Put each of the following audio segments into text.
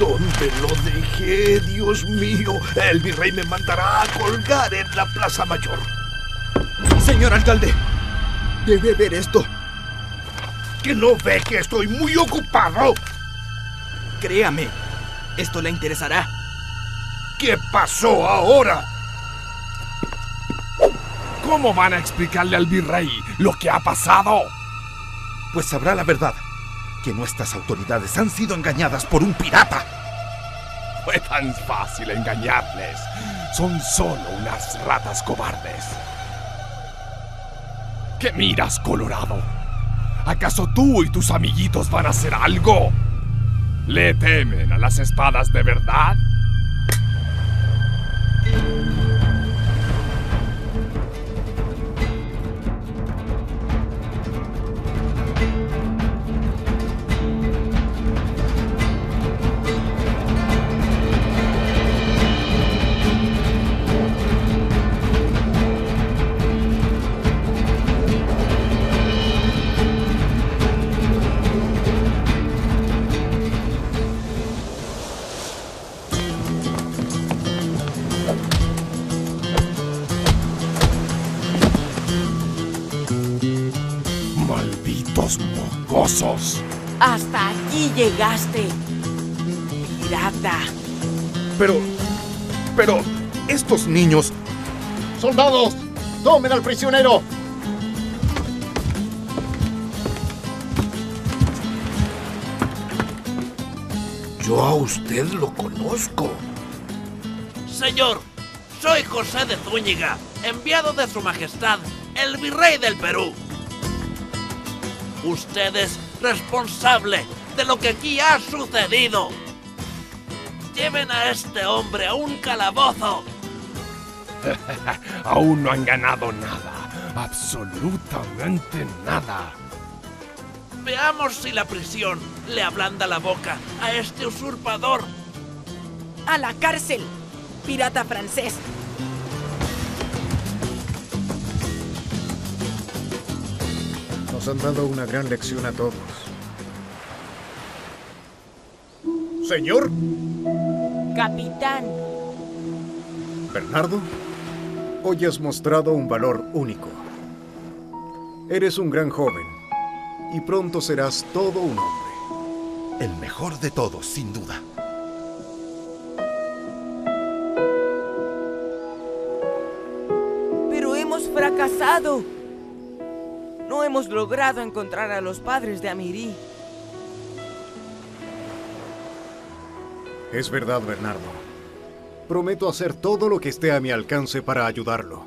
¿Dónde lo dejé, Dios mío? El virrey me mandará a colgar en la Plaza Mayor. Señor alcalde, debe ver esto. ¿Que no ve que estoy muy ocupado? Créame, esto le interesará. ¿Qué pasó ahora? ¿Cómo van a explicarle al virrey lo que ha pasado? Pues sabrá la verdad, que nuestras autoridades han sido engañadas por un pirata. Fue tan fácil engañarles. Son solo unas ratas cobardes. ¿Qué miras, Colorado? ¿Acaso tú y tus amiguitos van a hacer algo? ¿Le temen a las espadas de verdad? ¡Malditos mocosos! Hasta aquí llegaste, pirata. Pero, estos niños... ¡Soldados! ¡Tomen al prisionero! Yo a usted lo conozco. Señor, soy José de Zúñiga, enviado de Su Majestad, el Virrey del Perú. Usted es responsable de lo que aquí ha sucedido. Lleven a este hombre a un calabozo. Aún no han ganado nada. Absolutamente nada. Veamos si la prisión le ablanda la boca a este usurpador. ¡A la cárcel, pirata francés! Nos han dado una gran lección a todos. Señor. Capitán. Bernardo, hoy has mostrado un valor único. Eres un gran joven y pronto serás todo un hombre. El mejor de todos, sin duda. Pero hemos fracasado. No hemos logrado encontrar a los padres de Amirí. Es verdad, Bernardo. Prometo hacer todo lo que esté a mi alcance para ayudarlo.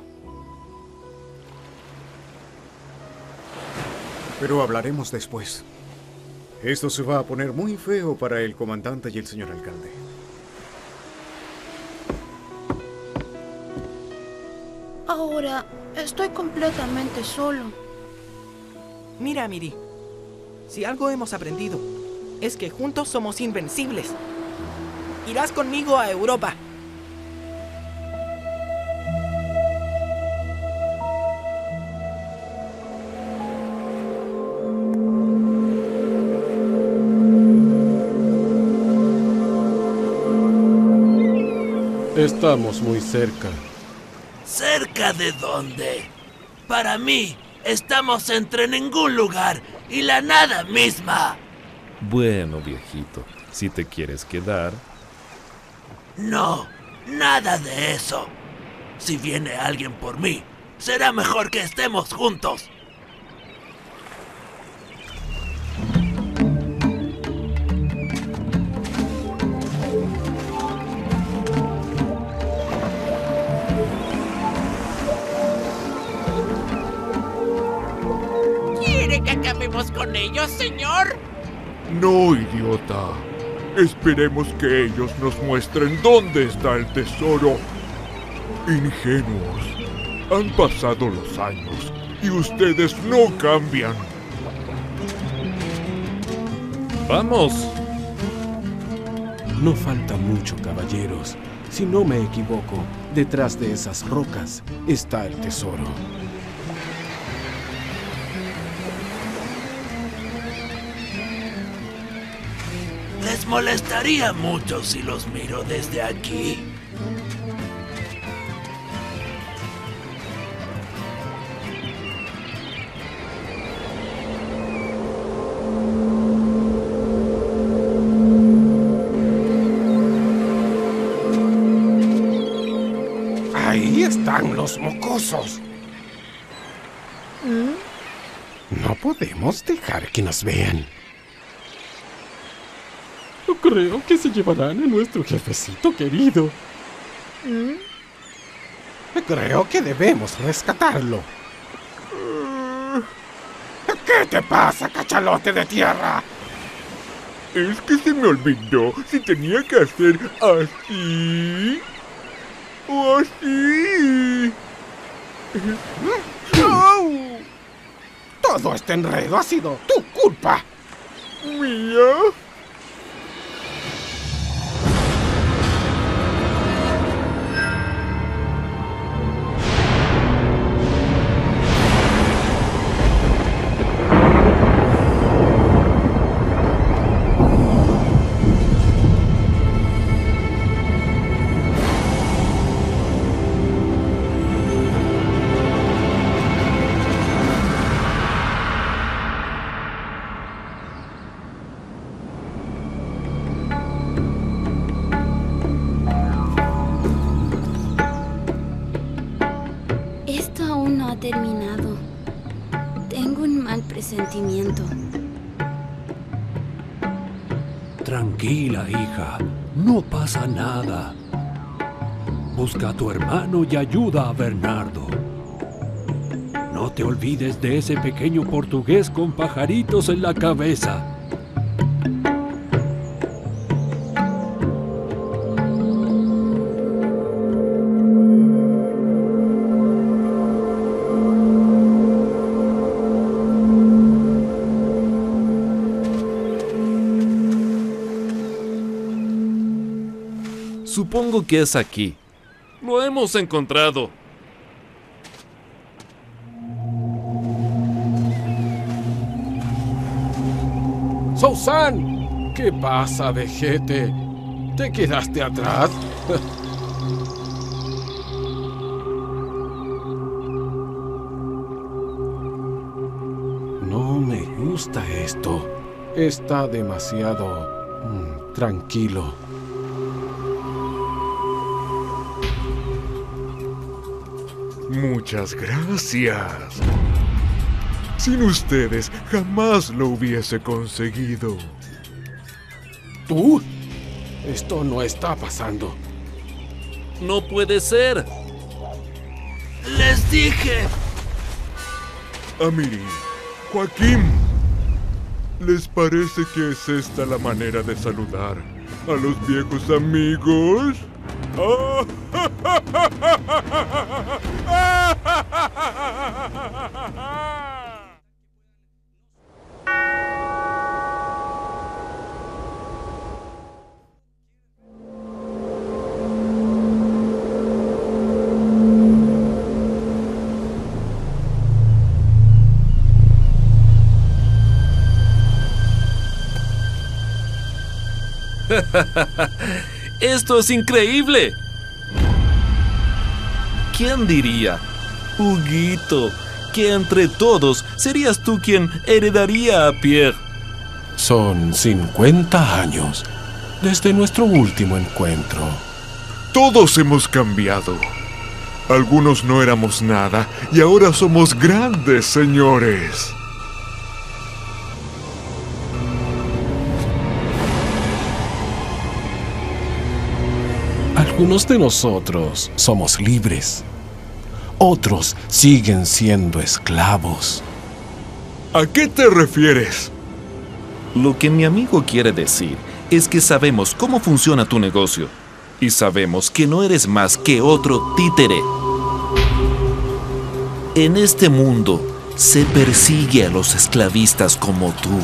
Pero hablaremos después. Esto se va a poner muy feo para el comandante y el señor alcalde. Ahora estoy completamente solo. Mira, Amirí, si algo hemos aprendido, es que juntos somos invencibles. Irás conmigo a Europa. Estamos muy cerca. ¿Cerca de dónde? Para mí, estamos entre ningún lugar y la nada misma. Bueno, viejito, si te quieres quedar... No, nada de eso. Si viene alguien por mí, será mejor que estemos juntos. ¿Quiere que acabemos con ellos, señor? No, idiota. Esperemos que ellos nos muestren dónde está el tesoro. Ingenuos. Han pasado los años y ustedes no cambian. ¡Vamos! No falta mucho, caballeros. Si no me equivoco, detrás de esas rocas está el tesoro. Les les molestaría mucho si los miro desde aquí. Ahí están los mocosos. No podemos dejar que nos vean. Creo que se llevarán a nuestro jefecito querido. Creo que debemos rescatarlo. ¿Qué te pasa, cachalote de tierra? Es que se me olvidó si tenía que hacer así o así. Todo este enredo ha sido tu culpa. ¿Mía? Esto aún no ha terminado. Tengo un mal presentimiento. Tranquila, hija. No pasa nada. Busca a tu hermano y ayuda a Bernardo. No te olvides de ese pequeño portugués con pajaritos en la cabeza. Supongo que es aquí. Lo hemos encontrado. ¡Susan! ¿Qué pasa, vejete? ¿Te quedaste atrás? No me gusta esto. Está demasiado tranquilo. Muchas gracias. Sin ustedes jamás lo hubiese conseguido. ¿Tú? Esto no está pasando. No puede ser. ¡Les dije! Amiri, Joaquín, ¿les parece que es esta la manera de saludar a los viejos amigos? ¡Esto es increíble! ¿Quién diría, Huguito, que entre todos serías tú quien heredaría a Pierre? Son 50 años desde nuestro último encuentro. Todos hemos cambiado. Algunos no éramos nada y ahora somos grandes, señores. Algunos de nosotros somos libres. Otros siguen siendo esclavos. ¿A qué te refieres? Lo que mi amigo quiere decir es que sabemos cómo funciona tu negocio y sabemos que no eres más que otro títere. En este mundo se persigue a los esclavistas como tú.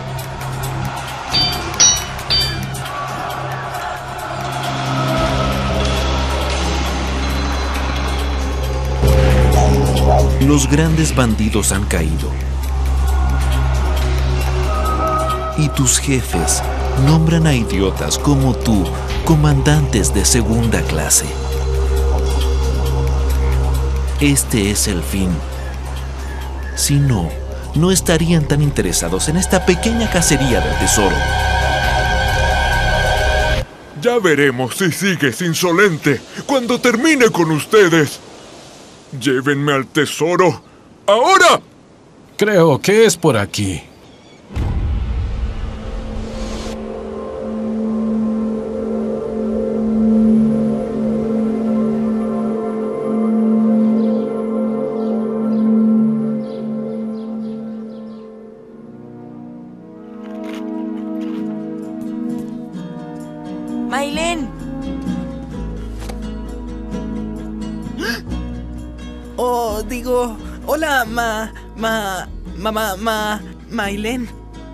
Los grandes bandidos han caído. Y tus jefes nombran a idiotas como tú comandantes de segunda clase. Este es el fin. Si no, no estarían tan interesados en esta pequeña cacería del tesoro. Ya veremos si sigues insolente cuando termine con ustedes. Llévenme al tesoro. ¡Ahora! Creo que es por aquí. ¡Maylen! Oh, digo, hola, Maylen.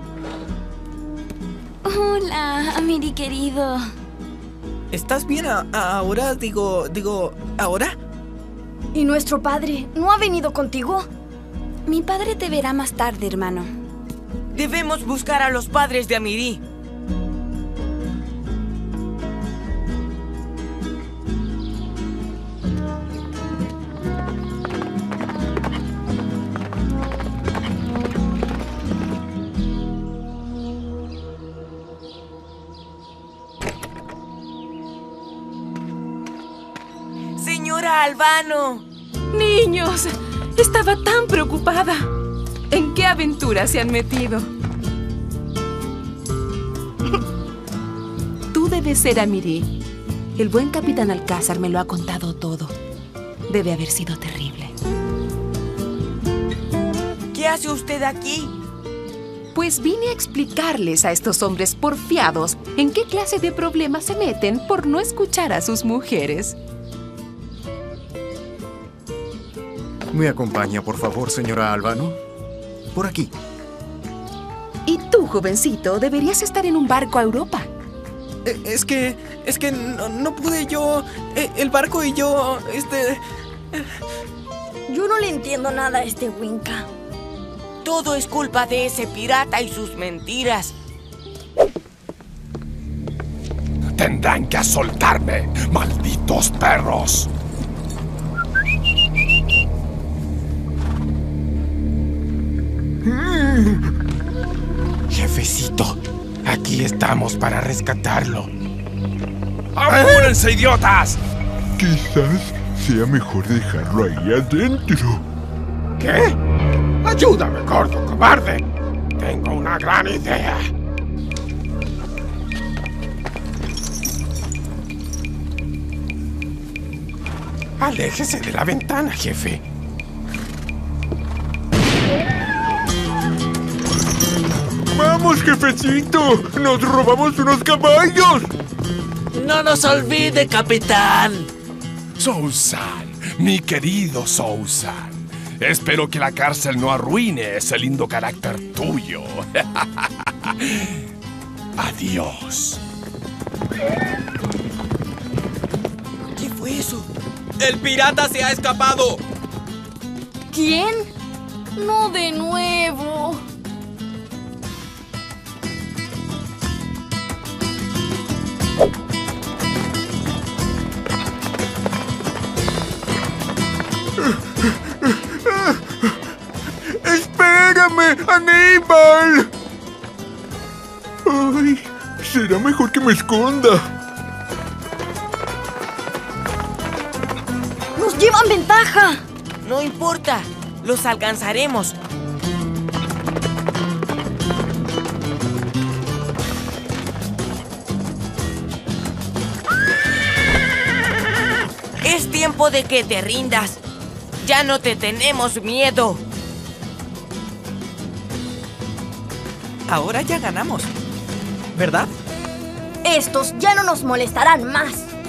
Hola, Amiri querido. ¿Estás bien ahora? Digo, ¿ahora? ¿Y nuestro padre no ha venido contigo? Mi padre te verá más tarde, hermano. Debemos buscar a los padres de Amiri. ¡Señora Albano! ¡Niños! Estaba tan preocupada. ¿En qué aventura se han metido? Tú debes ser Amiri. El buen capitán Alcázar me lo ha contado todo. Debe haber sido terrible. ¿Qué hace usted aquí? Pues vine a explicarles a estos hombres porfiados en qué clase de problemas se meten por no escuchar a sus mujeres. ¿Me acompaña, por favor, señora Albano? Por aquí. Y tú, jovencito, deberías estar en un barco a Europa. Es que no pude yo. El barco y yo, Yo no le entiendo nada a este Winca. Todo es culpa de ese pirata y sus mentiras. Tendrán que soltarme, malditos perros. Jefecito, aquí estamos para rescatarlo. ¡Apúrense, idiotas! Quizás sea mejor dejarlo ahí adentro. ¿Qué? ¡Ayúdame, gordo cobarde! Tengo una gran idea. Aléjese de la ventana, jefe. ¡Vamos, jefecito! ¡Nos robamos unos caballos! ¡No nos olvide, capitán! Souzan, mi querido Souzan. Espero que la cárcel no arruine ese lindo carácter tuyo. Adiós. ¿Qué fue eso? ¡El pirata se ha escapado! ¿Quién? No de nuevo. ¡Espérame, Aníbal! ¡Ay! Será mejor que me esconda. ¡Nos llevan ventaja! No importa, los alcanzaremos. Es tiempo de que te rindas. Ya no te tenemos miedo. Ahora ya ganamos, ¿verdad? Estos ya no nos molestarán más.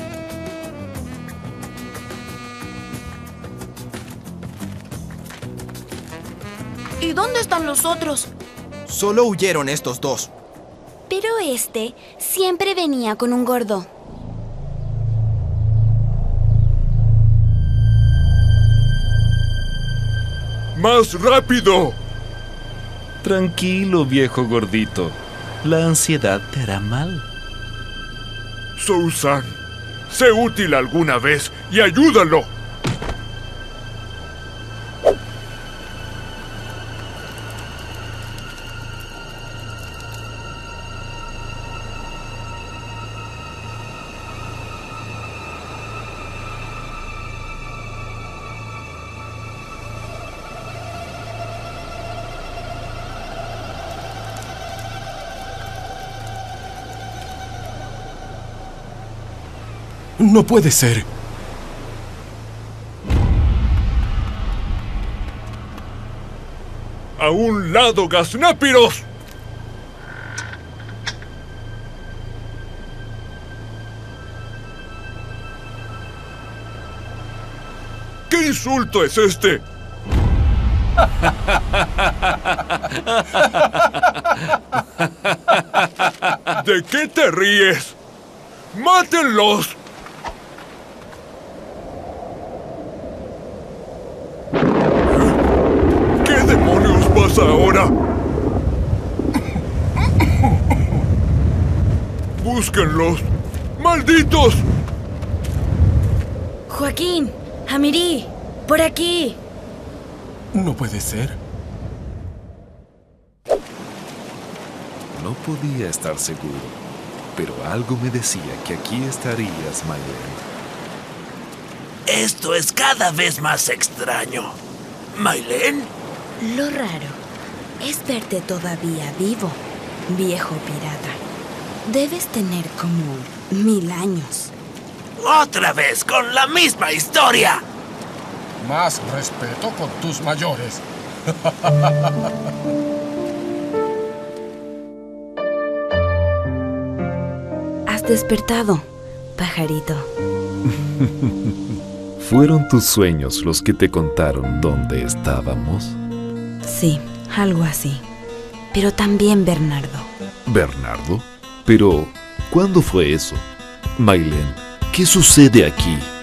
¿Y dónde están los otros? Solo huyeron estos dos. Pero este siempre venía con un gordo. ¡Más rápido! Tranquilo, viejo gordito. La ansiedad te hará mal. Susan, sé útil alguna vez y ayúdalo. No puede ser. ¡A un lado, gaznápiros! ¿Qué insulto es este? ¿De qué te ríes? ¡Mátenlos! ¿Qué demonios pasa ahora? ¡Búsquenlos! ¡Malditos! Joaquín, Amirí, por aquí. No puede ser. No podía estar seguro, pero algo me decía que aquí estarías, Maylen. Esto es cada vez más extraño. ¿Maylen? Lo raro es verte todavía vivo, viejo pirata. Debes tener como 1000 años. ¡Otra vez con la misma historia! Más respeto con tus mayores. Has despertado, pajarito. ¿Fueron tus sueños los que te contaron dónde estábamos? Sí, algo así. Pero también Bernardo. ¿Bernardo? Pero, ¿cuándo fue eso? Maylen, ¿qué sucede aquí?